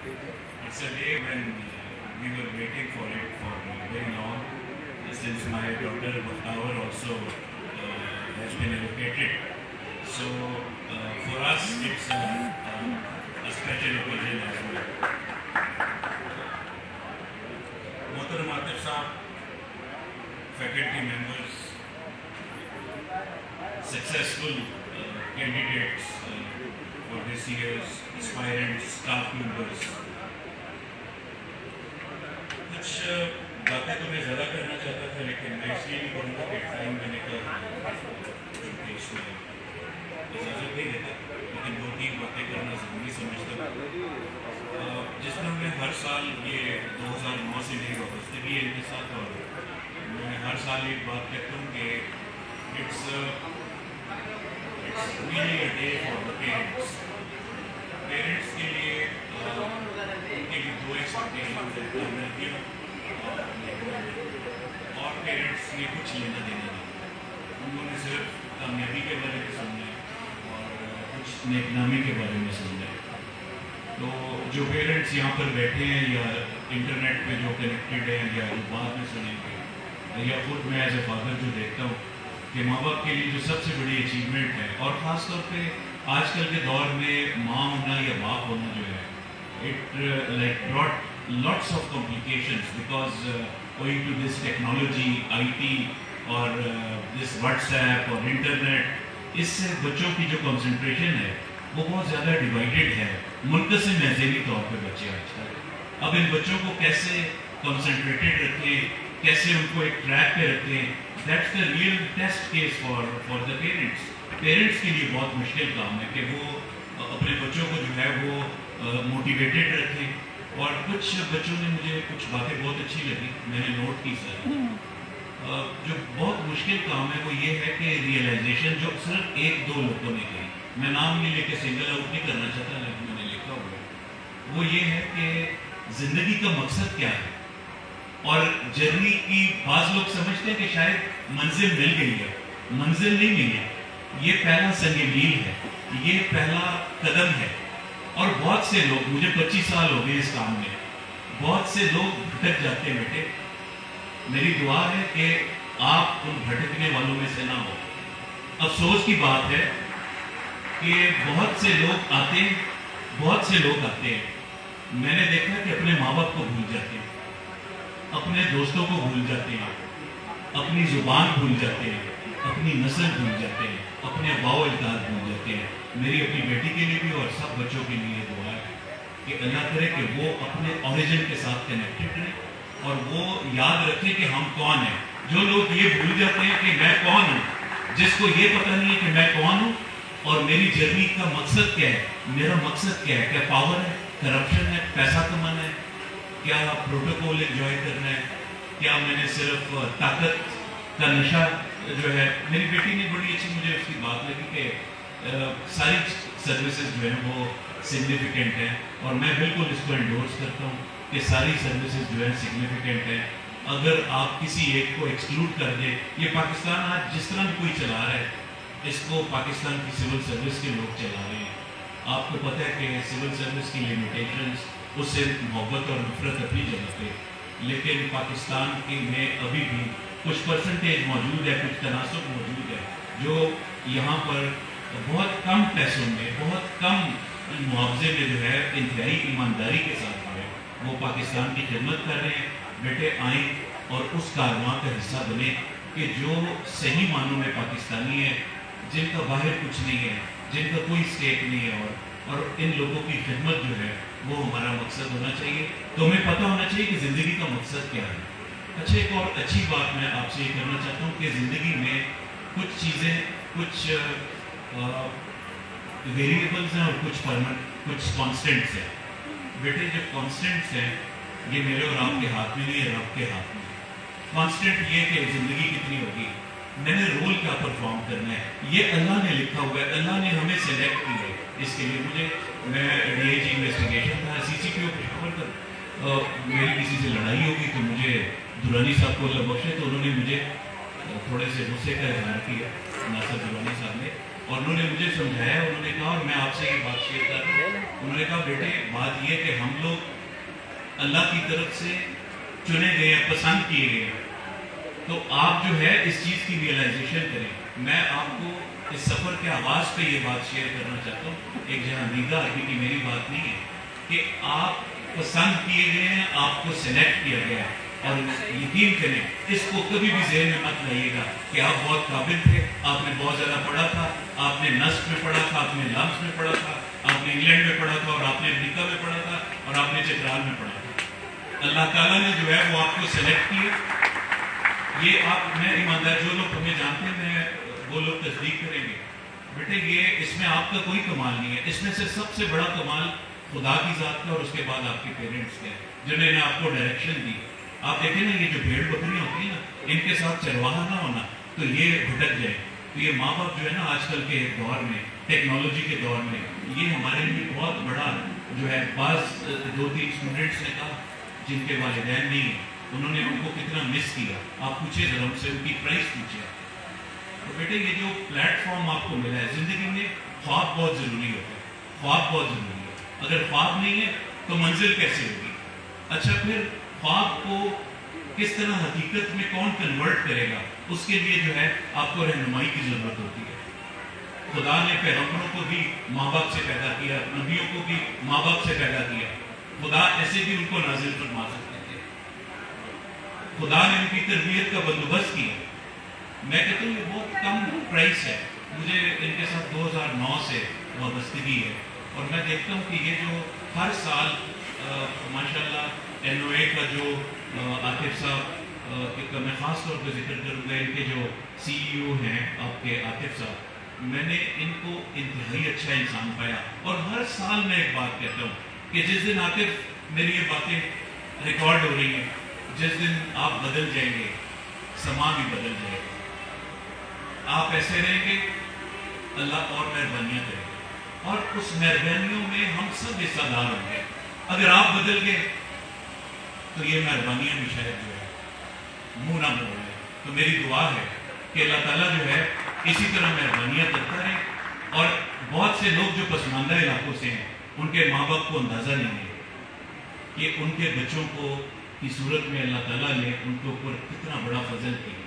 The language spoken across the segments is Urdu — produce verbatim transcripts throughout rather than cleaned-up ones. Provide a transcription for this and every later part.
It's a day when we were waiting for it for very long, since my daughter Mukhtaar also uh, has been allocated. So uh, for us, it's a, a, a special occasion as well. Mohtaram Atif Saab, faculty members, successful uh, candidates uh, for this year's aspirants, staff members. कुछ बातें तो मैं ज़्यादा करना चाहता था, लेकिन मैं इसलिए नहीं करूँगा कि टाइम मैंने का चूँकि इसमें इजाज़त नहीं देता, लेकिन दो तीन बातें करना ज़रूरी समझता हूँ। जिसमें मैं हर साल ये दो हज़ार नौ से मेरी वाबस्तगी है इनके साथ, और मैं हर साल एक बात कहता हूँ कि it's it's really a day for the parents. Parents के लिए उनके लिए दो एक्सपेक्टेशन है, और पेरेंट्स ये कुछ लेना देना नहीं, उन्होंने सिर्फ कामयाबी के बारे में सुनना है और कुछ नेकनामी के बारे में सुनना है। तो जो पेरेंट्स यहाँ पर बैठे हैं या इंटरनेट पे जो कनेक्टेड हैं या जो बाद में सुनेंगे, या खुद मैं एज ए फादर जो देखता हूँ कि माँ बाप के लिए जो सबसे बड़ी अचीवमेंट है, और ख़ास तौर पे आजकल के दौर में माँ होना या बाप होना जो है, it like brought lots of complications because owing to this technology, I T और दिस व्हाट्सएप और इंटरनेट, इससे बच्चों की जो कंसंट्रेशन है वो बहुत ज़्यादा डिवाइडेड है, मुनक़सिम है ज़हनी तौर पे बच्चे आजकल। अब इन बच्चों को कैसे कंसंट्रेटेड रखें, कैसे उनको एक ट्रैक पे रखें, that's the real test case for for the parents. Parents के लिए बहुत मुश्किल काम है कि वो अपने बच्चों को जो है वो मोटिवेटेड uh, रखें। और कुछ बच्चों ने मुझे कुछ बातें बहुत अच्छी लगी, मैंने नोट की सर। uh, जो बहुत मुश्किल काम है वो ये है कि रियलाइजेशन जो सिर्फ एक दो लोगों ने कही, मैं नाम नहीं लेके सिंगल आउट नहीं करना चाहता, लेकिन मैंने लिखा हुआ वो ये है कि ज़िंदगी का मकसद क्या है। और जर्नी की बाज़ लोग समझते हैं कि शायद मंजिल मिल गई है, मंजिल नहीं मिली, ये पहला संग-ए-मील है, ये पहला कदम है। और बहुत से लोग, मुझे पच्चीस साल हो गए इस काम में, बहुत से लोग भटक जाते हैं बेटे। मेरी दुआ है कि आप उन भटकने वालों में से ना हो। अफसोस की बात है कि बहुत से लोग आते हैं, बहुत से लोग आते हैं, मैंने देखा कि अपने माँ बाप को भूल जाते हैं, अपने दोस्तों को भूल जाते हैं, अपनी जुबान भूल जाते हैं, अपनी नस्ल भूल जाते हैं, अपने अबाओ अजदाद भूल जाते हैं। मेरी अपनी बेटी के लिए भी और सब बच्चों के लिए दुआ है कि अल्लाह करे कि वो अपने ओरिजिन के साथ कनेक्टेड रहें और वो याद रखें कि हम कौन हैं। जो लोग ये भूल जाते हैं कि मैं कौन हूँ, जिसको ये पता नहीं है कि मैं कौन हूँ और मेरी जर्नी का मकसद क्या है, मेरा मकसद क्या है, क्या पावर है, करप्शन है, पैसा कमाना है, क्या प्रोटोकॉल एंजॉय करना है, क्या मैंने सिर्फ ताकत का नशा जो है। मेरी बेटी ने बड़ी अच्छी मुझे उसकी बात लगी कि Uh, सारी सर्विसेज जो है वो सिग्निफिकेंट हैं, और मैं बिल्कुल इसको एंडोर्स करता हूँ कि सारी सर्विसेज जो है सिग्निफिकेंट है। अगर आप किसी एक को एक्सक्लूड कर दें, ये पाकिस्तान आज जिस तरह कोई चला रहा है, इसको पाकिस्तान की सिविल सर्विस के लोग चला रहे हैं। आपको पता है कि सिविल सर्विस की लिमिटेशंस, उससे मोहब्बत और नफरत अपनी जगह पे, लेकिन पाकिस्तान की में अभी भी कुछ परसेंटेज मौजूद है, कुछ तनासब मौजूद है, जो यहाँ पर बहुत कम पैसों में, बहुत कम मुआवजे में जो है इंतहाई ईमानदारी के साथ जो है वो पाकिस्तान की खिदमत कर रहे हैं। बेटे आए और उस कारवां का हिस्सा बने कि जो सही मानों में पाकिस्तानी है, जिनका बाहर कुछ नहीं है, जिनका कोई स्टेक नहीं है, और और इन लोगों की खिदमत जो है वो हमारा मकसद होना चाहिए। तो हमें पता होना चाहिए कि ज़िंदगी का मकसद क्या है। अच्छा, एक और अच्छी बात मैं आपसे ये करना चाहता हूँ कि ज़िंदगी में कुछ चीज़ें, कुछ वेरिएबल्स हैं और कुछ परमानेंट, कुछ कॉन्स्टेंट्स हैं। बेटे जो कॉन्स्टेंट्स हैं ये मेरे और आपके हाथ में नहीं है, रब के हाथ में। कॉन्स्टेंट ये कि ज़िंदगी कितनी होगी, मैंने रोल क्या परफॉर्म करना है, ये अल्लाह ने लिखा हुआ है, अल्लाह ने हमें सेलेक्ट किया है। इसके लिए मुझे, मैं डी आई जी इन्वेस्टिगेशन था, सी सी पी ओ पेशवर कर, मेरी किसी से लड़ाई होगी तो मुझे दुरानी साहब को अल्लाह बख्शे, तो उन्होंने मुझे थोड़े से गुस्से का इजहार किया, नासिर दुरानी साहब ने, اور انہوں نے مجھے سمجھایا، انہوں نے کہا، اور میں آپ سے یہ بات شیئر کر رہا ہوں، انہوں نے کہا بیٹے بات یہ کہ ہم لوگ اللہ کی طرف سے چنے گئے ہیں، پسند کیے گئے ہیں، تو آپ جو ہے اس چیز کی ریئلائزیشن کریں۔ میں آپ کو اس سفر کے آغاز پہ یہ بات شیئر کرنا چاہتا ہوں، ایک جہاندیدہ آدمی کی میری بات نہیں ہے، کہ آپ پسند کیے گئے ہیں، آپ کو سلیکٹ کیا گیا ہے، اور یقین کریں اس کو کبھی بھی ذہن میں مت لائیے گا کہ آپ بہت قابل تھے، آپ نے بہت زیادہ پڑھا تھا، آپ نے نصب میں پڑھا تھا، آپ نے لمس میں پڑھا تھا، آپ نے انگلینڈ میں پڑھا تھا، اور آپ نے امریکہ میں پڑھا تھا، اور آپ نے چترال میں پڑھا تھا۔ اللہ تعالیٰ نے جو ہے وہ آپ کو سلیکٹ کیا۔ یہ آپ، میں ایماندار، جو لوگ ہمیں جانتے ہیں وہ لوگ تصدیق کریں گے، بیٹے یہ اس میں آپ کا کوئی کمال نہیں ہے، اس میں سے سب سے بڑا کمال خدا کی ذات کا اور اس کے بعد آپ کے پیرنٹس کے، جنہوں نے آپ کو ڈائریکشن دی۔ آپ دیکھیں نا یہ جو بھیڑ بکریاں ہوتی ہیں نا، ان کے ساتھ چرواہا نہ ہونا تو یہ بھٹک جائے۔ تو یہ ماں باپ جو ہے نا آج کل کے دور میں، ٹیکنالوجی کے دور میں، یہ ہمارے لیے بہت بڑا جو ہے، بعض دو تین اسٹوڈنٹس نے کہا جن کے والدین نہیں ہیں، انہوں نے ان کو کتنا مس کیا۔ آپ پوچھے ذرا ان سے، ان کی پرائز پوچھے۔ تو بیٹے یہ جو پلیٹ فارم آپ کو ملا ہے، زندگی میں خواب بہت ضروری ہوتا ہے، خواب بہت ضروری ہے۔ اگر خواب نہیں ہے تو منزل کیسے ہوگی؟ اچھا پھر خواب کو کس طرح حقیقت میں کون کنورٹ کرے گا، اس کے لیے جو ہے آپ کو رہنمائی کی ضرورت ہوتی ہے۔ خدا نے پیغمبروں کو بھی ماں باپ سے پیدا کیا، نبیوں کو بھی ماں باپ سے پیدا کیا، خدا ایسے بھی ان کو نازل فرما سکتے تھے، خدا نے ان کی تربیت کا بندوبست کیا۔ میں کہتا ہوں یہ بہت کم پرائس ہے، مجھے ان کے ساتھ دو ہزار نو سے وابستگی ہے، اور میں دیکھتا ہوں کہ یہ جو ہر سال ماشاءاللہ این او اے کا جو عاطف صاحب کا میں خاص طور پہ ذکر کروں گا، ان کے جو سی ای او ہیں آپ کے عاطف صاحب، میں نے ان کو انتہائی اچھا انسان پایا، اور ہر سال میں ایک بات کہتا ہوں کہ جس دن عاطف میری یہ باتیں ریکارڈ ہو رہی ہیں، جس دن آپ بدل جائیں گے سما بھی بدل جائے گا، آپ ایسے رہیں گے اللہ اور مہربانیاں کرے گا، اور اس مہربانیوں میں ہم سب حصہ دار ہوں گے۔ اگر آپ بدل گئے تو یہ مہربانیاں بھی شاید جو ہے منہ نہ موڑ لیں۔ تو میری دعا ہے کہ اللہ تعالیٰ جو ہے اسی طرح مہربانیاں کرتا رہے، اور بہت سے لوگ جو پسماندہ علاقوں سے ہیں ان کے ماں باپ کو اندازہ نہیں ہے کہ ان کے بچوں کو کی صورت میں اللہ تعالیٰ نے ان کے اوپر کتنا بڑا فضل کیا۔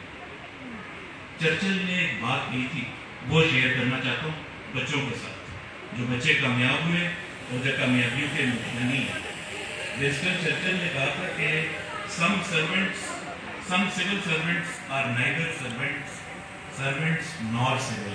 چرچل نے ایک بات کی تھی، وہ شیئر کرنا چاہتا ہوں بچوں کے ساتھ، جو بچے کامیاب ہوئے اور جو کامیابیوں کے نشانی ہیں۔ ونسٹن چرچل نے کہا تھا کہ some servants, some civil servants are neither servants, servants nor civil۔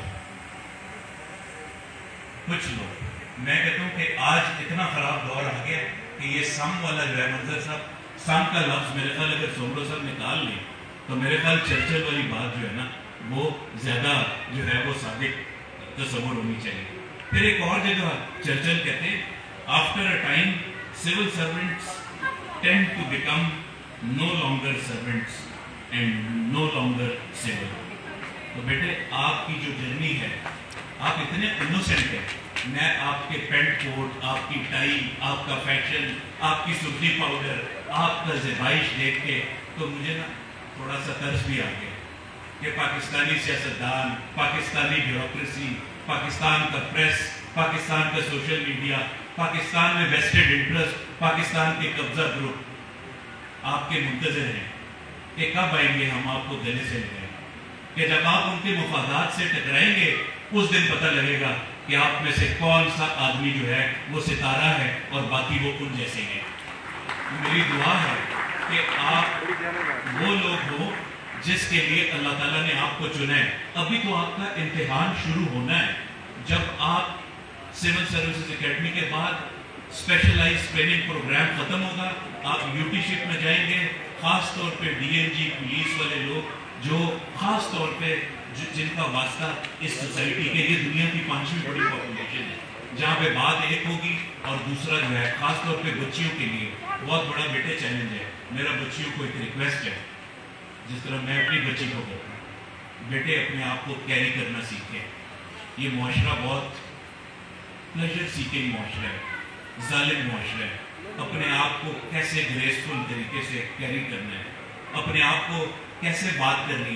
کچھ لوگ، میں کہتا ہوں کہ آج اتنا خراب دور آ گیا کہ یہ سم والا جو ہے، منظر صاحب سم کا لفظ میرے خیال اگر سومرو صاحب نکال لیں تو میرے خیال چرچل والی بات جو ہے نا وہ زیادہ جو ہے وہ صادق تصور ہونی چاہیے۔ پھر ایک اور جگہ چرچل کہتے ہیں after a time civil servants tend to become no longer servants and no longer civil۔ تو بیٹے آپ کی جو جرنی ہے، آپ اتنے انوسنٹ ہیں، میں آپ کے پینٹ کوٹ، آپ کی ٹائی، آپ کا فیشن، آپ کی سرخی پاؤڈر، آپ کا زیبائش دیکھ کے تو مجھے نا تھوڑا سا ترس بھی آ گیا کہ پاکستانی سیاستدان، پاکستانی بیوروکریسی، پاکستان کا پریس، پاکستان کا سوشل میڈیا، پاکستان میں ویسٹڈ انٹرسٹ، پاکستان کے قبضہ گروپ آپ کے منتظر ہیں کہ کب آئیں گے ہم آپ کو گلے سے لگائیں، کہ جب آپ ان کے مفادات سے ٹکرائیں گے اس دن پتہ لگے گا کہ آپ میں سے کون سا آدمی جو ہے وہ ستارہ ہے اور باقی وہ ان جیسے ہیں۔ میری دعا ہے کہ آپ وہ لوگ ہوں جس کے لیے اللہ تعالیٰ نے آپ کو چنا ہے۔ ابھی تو آپ کا امتحان شروع ہونا ہے، جب آپ سول سروسز اکیڈمی کے بعد اسپیشلائز ٹریننگ پروگرام ختم ہوگا، آپ یو ٹی شپ میں جائیں گے، خاص طور پہ ڈی این جی پولیس والے لوگ جو خاص طور پہ جن کا واسطہ اس سوسائٹی کے، یہ دنیا کی پانچویں بڑی پاپولیشن ہے جہاں پہ بات ایک ہوگی، اور دوسرا جو ہے خاص طور پہ بچیوں کے لیے بہت بڑا بیٹے چیلنج ہے۔ میرا بچیوں کو ایک ریکویسٹ ہے، جس طرح میں اپنی بچی کو کرتا ہوں، بیٹے اپنے آپ کو کیری کرنا سیکھیں۔ یہ معاشرہ بہت پلیجر سیکنگ معاشرہ ہے، ظالم معاشرہ ہے۔ اپنے آپ کو کیسے گریسفل طریقے سے کیری کرنا ہے، اپنے آپ کو کیسے بات کرنی ہے۔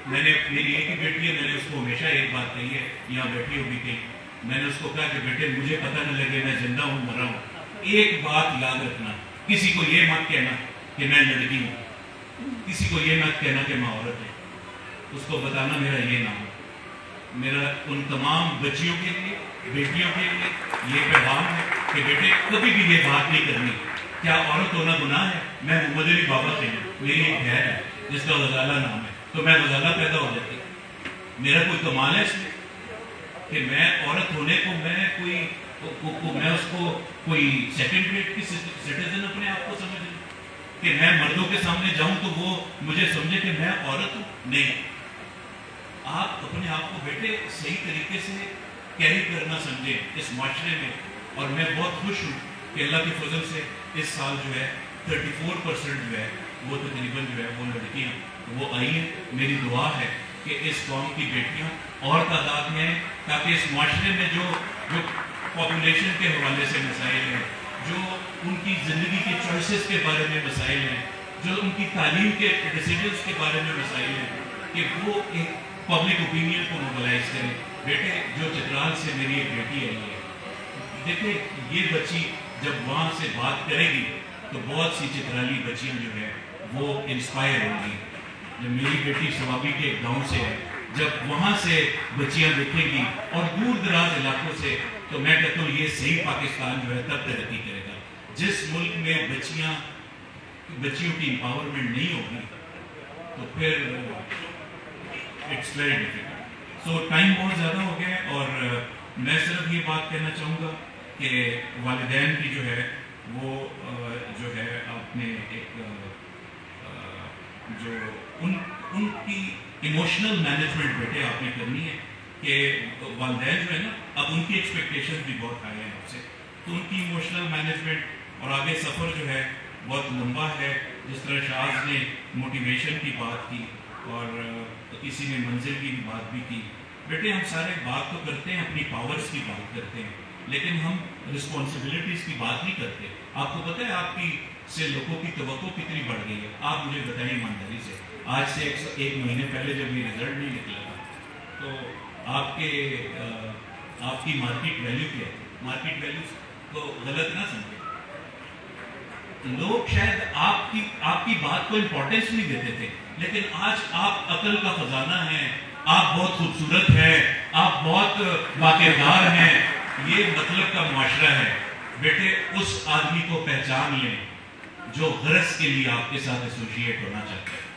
میں نے میری ایک ہی بیٹی ہے, میں نے اس کو ہمیشہ ایک بات کہی ہے, یہاں بیٹھی ہوگی کہیں, میں نے اس کو کہا کہ بیٹے مجھے پتہ نہ لگے میں زندہ ہوں مرا ہوں, ایک بات یاد رکھنا, کسی کو یہ مت کہنا کہ میں لڑکی ہوں, کسی کو یہ مت کہنا کہ میں عورت ہوں. اس کو بتانا میرا یہ نام ہے. میرا ان تمام بچیوں کے لیے, بیٹیوں کے لیے یہ پیغام ہے کہ بیٹے کبھی بھی یہ بات نہیں کرنی کیا عورت ہونا گناہ ہے. میں محمد علی بابا سے ہوں, میری ایک بہن ہے جس کا غزالہ نام ہے, تو میں غزالہ پیدا ہو جاتی. میرا کوئی کمال ہے اس میں کہ میں عورت ہونے کو میں کوئی کو, کو, کو میں اس کو کوئی سیکنڈ گریڈ کی سٹیزن اپنے آپ کو سمجھ لوں کہ میں مردوں کے سامنے جاؤں تو وہ مجھے سمجھے کہ میں عورت ہوں. نہیں, آپ اپنے آپ کو بیٹے صحیح طریقے سے کیری کرنا سمجھیں اس معاشرے میں. اور میں بہت خوش ہوں کہ اللہ کے فضل سے اس سال جو ہے تھرٹی فور پرسینٹ جو ہے وہ تقریباً جو ہے وہ لڑکیاں وہ آئی ہیں. میری دعا ہے کہ اس قوم کی بیٹیاں اور تعداد میں ہیں تاکہ اس معاشرے میں جو جو پاپولیشن کے حوالے سے مسائل ہیں, جو ان کی زندگی کے چوائسز کے بارے میں مسائل ہیں, جو ان کی تعلیم کے ڈیسیجنز کے بارے میں مسائل ہیں, کہ وہ ایک پبلک اوپینین کو موبلائز کریں. بیٹے جو چترال سے میری ایک بیٹی آئی ہے, دیکھیں یہ بچی جب وہاں سے بات کرے گی تو بہت سی چترالی بچیاں جو ہے وہ انسپائر ہوں گی. جب میری بیٹی سوابی کے ایک گاؤں سے ہے, جب وہاں سے بچیاں دیکھیں گی اور دور دراز علاقوں سے, تو میں کہتا ہوں یہ صحیح پاکستان جو ہے تب ترقی کرے گا. جس ملک میں بچیاں بچیوں کی امپاورمنٹ نہیں ہوگی تو پھر it's very difficult. So time بہت زیادہ ہو گیا ہے, اور میں صرف یہ بات کہنا چاہوں گا کہ والدین کی جو ہے وہ جو ہے اپنے ایک جو ان ان کی ایموشنل مینجمنٹ بیٹے آپ نے کرنی ہے کہ والدین جو ہے نا اب ان کی ایکسپیکٹیشن بھی بہت ہائی ہیں آپ سے, تو ان کی ایموشنل مینجمنٹ اور آگے سفر جو ہے بہت لمبا ہے. جس طرح شاز نے موٹیویشن کی بات کی اور کسی نے منزل کی بھی بات بھی کی. بیٹے ہم سارے بات تو کرتے ہیں, اپنی پاورز کی بات کرتے ہیں, لیکن ہم رسپانسبلٹیز کی بات نہیں کرتے. آپ کو پتہ ہے آپ کی سے لوگوں کی توقع کتنی بڑھ گئی ہے؟ آپ مجھے بتائیں ایمانداری سے, آج سے ایک, ایک مہینے پہلے جب یہ رزلٹ نہیں نکلا تھا تو آپ کے آپ کی مارکیٹ ویلیو کیا ہے؟ مارکیٹ ویلیو کو غلط نہ سمجھیں. لوگ شاید آپ کی آپ کی بات کو امپورٹنس نہیں دیتے تھے, لیکن آج آپ عقل کا خزانہ ہیں, آپ بہت خوبصورت ہیں, آپ بہت باکردار ہیں. یہ مطلب کا معاشرہ ہے. بیٹے اس آدمی کو پہچان لیں جو غرض کے لیے آپ کے ساتھ ایسوسیٹ ہونا چاہتا ہے,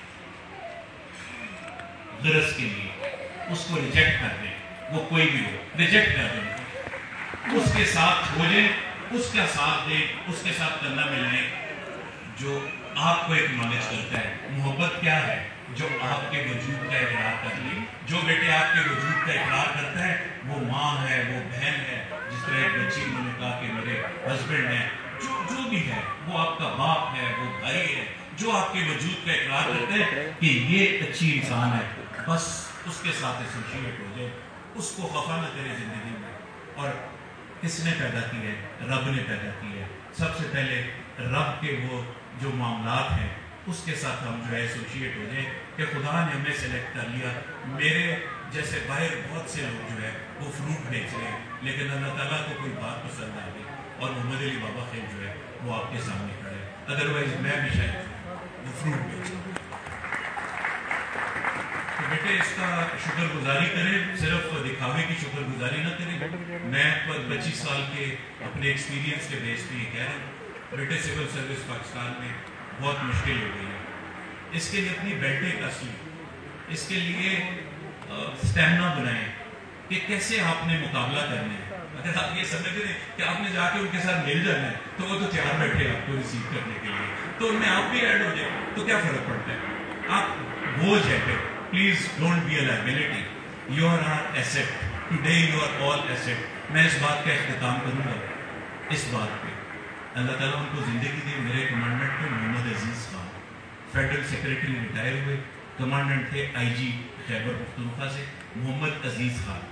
غرض کے لیے اس کو ریجیکٹ کر دیں. وہ کوئی بھی ہو ریجیکٹ کر دیں, اس کے ساتھ ہو جائیں, اس کا ساتھ دیں, اس کے ساتھ کرنا ملائیں جو آپ کو ایک نالج کرتا ہے. محبت کیا ہے؟ جو آپ کے وجود کا اقرار کر لے. جو بیٹے آپ کے وجود کا اقرار کرتا ہے وہ ماں ہے, وہ بہن ہے. جس طرح ایک بچی انہوں نے کہا کہ میرے ہسبینڈ ہیں, جو جو بھی ہے وہ آپ کا باپ ہے, وہ بھائی ہے, جو آپ کے وجود کا اقرار کرتا ہے کہ یہ اچھی انسان ہے, بس اس کے ساتھ ایسوسیٹ ہو جائے. اس کو خفا نہ کرے زندگی میں. اور کس نے پیدا کی ہے؟ رب نے پیدا کی ہے. سب سے پہلے رب کے وہ جو معاملات ہیں اس کے ساتھ ہم جو ہے ایسوسیٹ ہو جائیں کہ خدا نے ہمیں سلیکٹ کر لیا. میرے جیسے باہر بہت سے لوگ جو ہے وہ فروٹ بیچ رہے ہیں, لیکن اللہ تعالیٰ کو کوئی بات پسند آ گئی اور محمد علی بابا خیل جو ہے وہ آپ کے سامنے کھڑے ہیں. ادروائز میں بھی شاید وہ فروٹ بیچ رہا ہوں. تو بیٹے اس کا شکر گزاری کریں, صرف دکھاوے کی شکر گزاری نہ کریں. میں پچیس سال کے اپنے ایکسپیرینس کے بیس پہ یہ کہہ رہا ہوں, بیٹے سول سروس پاکستان میں بہت مشکل ہو گئی ہے. اس کے لیے اپنی بیلٹیں کس لیں, اس کے لیے اسٹیمنا بنائیں کہ کیسے آپ نے مقابلہ کرنا ہے. اگر آپ یہ سمجھ رہے ہیں کہ آپ نے جا کے ان کے ساتھ مل جانا ہے تو وہ تو تیار بیٹھے آپ کو ریسیو کرنے کے لیے, تو ان میں آپ بھی ایڈ ہو جائے تو کیا فرق پڑتا ہے. آپ بوجھ ہے پہ, please don't be a liability, you are are asset. Today you are all asset. میں اس بات کا اختتام کروں گا اس بات پہ, اللہ تعالیٰ ان کو زندگی دے. میرے کمانڈنٹ تھے Muhammad Aziz Khan, federal secretary retire ہوئے. کمانڈنٹ تھے آئی جی خیبر پختونخوا سے محمد عزیز خان,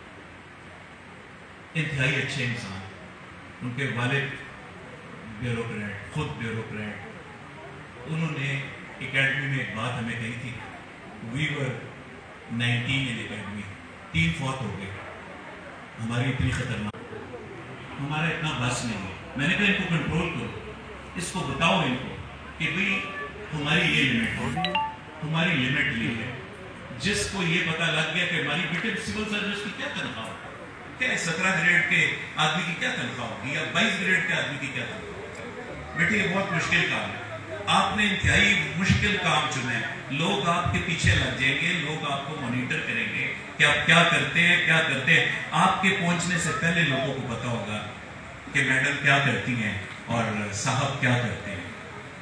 انتہائی اچھے انسان. ان کے والد بیوروکریٹ, خود بیوروکریٹ. انہوں نے اکیڈمی میں ایک بات ہمیں کہی تھی, وی ور नाइनटीन इन एकेडमी, तीन फौत हो गए। हमारी इतनी खतरनाक, हमारा इतना बस नहीं है। मैंने कहा इनको कंट्रोल करो, इसको बताओ इनको कि भाई हमारी ये लिमिट है, हमारी लिमिट ये है। जिसको ये पता लग गया कि हमारी बेटे सिविल सर्विस की क्या तनख्वाह होगी, क्या सत्रह ग्रेड के आदमी की क्या तनख्वाह होगी या बाईस ग्रेड के आदमी की क्या तनख्वाह होगी। बेटे ये बहुत मुश्किल काम है, आपने इंतहाई मुश्किल काम चुना है। लोग आपके पीछे लग जाएंगे, लोग आपको मॉनिटर करेंगे कि आप क्या करते हैं क्या करते हैं। आपके पहुंचने से पहले लोगों को पता होगा कि मैडम क्या करती हैं और साहब क्या करते हैं।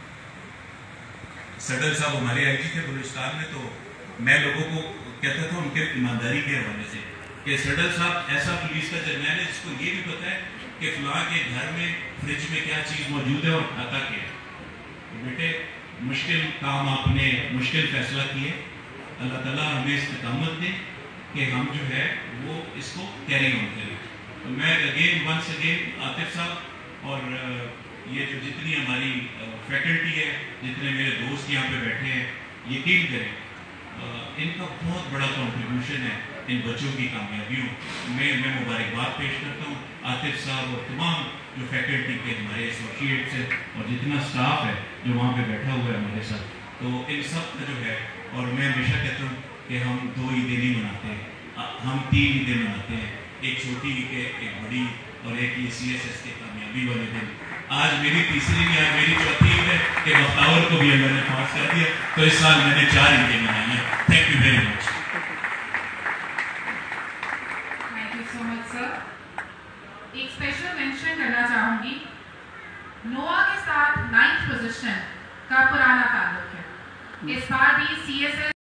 सडल साहब हमारे आई जी थे बलूचिस्तान में, तो मैं लोगों को कहता था उनके ईमानदारी के हवाले से कि सडल साहब ऐसा पुलिस का जर्नल है जिसको ये भी पता है कि फलां के घर में फ्रिज में क्या चीज़ मौजूद है और खाता क्या है। तो बेटे मुश्किल काम आपने मुश्किल फैसला किए, अल्लाह ताला हमें इस्तिकामत दे कि हम जो है वो इसको कैरी ऑन करें। तो मैं अगेन वंस अगेन आतिफ साहब और ये जो जितनी हमारी फैकल्टी है, जितने मेरे दोस्त यहाँ पे बैठे हैं, यकीन करें इनका बहुत बड़ा कंट्रीब्यूशन है इन बच्चों की कामयाबियों में। मैं मुबारकबाद पेश करता हूँ आतिफ साहब और तमाम जो फैकल्टी के हमारे एसोसिएट्स हैं और जितना स्टाफ है जो वहाँ पे बैठा हुआ है हमारे साथ, तो इन सब का जो है। और मैं हमेशा कहता हूँ कि हम दो ईदें नहीं मनाते हैं, हम तीन ईदें मनाते हैं, एक छोटी ईद, एक बड़ी और एक ये सी एस एस के कामयाबी वाले दिन। आज मेरी तीसरी नहीं, आज मेरी चौथी ईद है कि बख्तावर को भी अल्लाह ने पास कर दिया, तो इस साल मैंने चार ईदें मनाई हैं। Thank you very much. Thank you so much sir. एक स्पेशल मेंशन करना चाहूंगी, नोआ के साथ नाइन्थ पोजीशन का पुराना ताल्लुक है। इस बार भी सी एस एस